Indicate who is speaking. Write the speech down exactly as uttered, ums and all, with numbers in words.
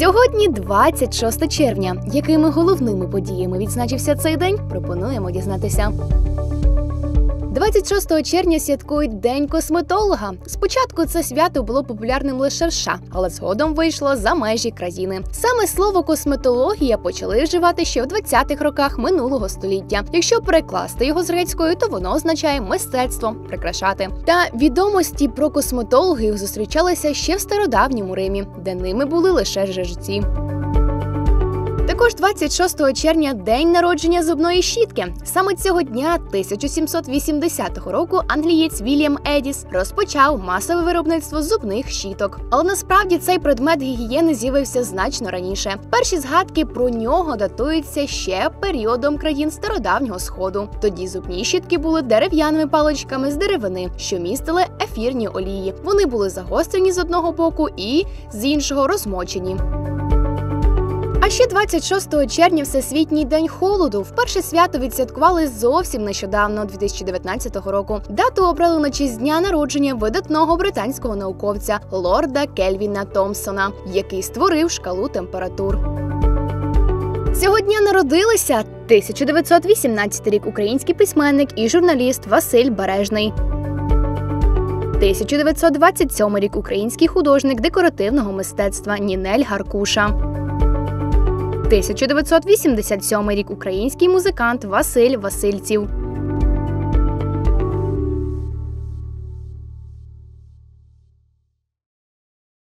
Speaker 1: Сьогодні двадцять шосте червня. Якими головними подіями відзначився цей день, пропонуємо дізнатися. двадцять шостого червня святкують День косметолога. Спочатку це свято було популярним лише в США, але згодом вийшло за межі країни. Саме слово косметологія почали вживати ще в двадцятих роках минулого століття. Якщо перекласти його з грецької, то воно означає мистецтво, прикрашати. Та відомості про косметологів зустрічалися ще в стародавньому Римі, де ними були лише жрeci. Також двадцять шостого червня – день народження зубної щітки. Саме цього дня тисяча сімсот вісімдесятого року англієць Вільям Едіс розпочав масове виробництво зубних щіток. Але насправді цей предмет гігієни з'явився значно раніше. Перші згадки про нього датуються ще періодом країн Стародавнього Сходу. Тоді зубні щітки були дерев'яними паличками з деревини, що містили ефірні олії. Вони були загострені з одного боку і з іншого розмочені. А ще двадцять шостого червня – Всесвітній день холоду. Вперше свято відсвяткували зовсім нещодавно, дві тисячі дев'ятнадцятого року. Дату обрали на честь дня народження видатного британського науковця лорда Кельвіна Томпсона, який створив шкалу температур. Цього дня народилися тисяча дев'ятсот вісімнадцятий рік український письменник і журналіст Василь Бережний. тисяча дев'ятсот двадцять сьомий рік український художник декоративного мистецтва Нінель Гаркуша. тисяча дев'ятсот вісімдесят сьомий рік український музикант Василь Васильців.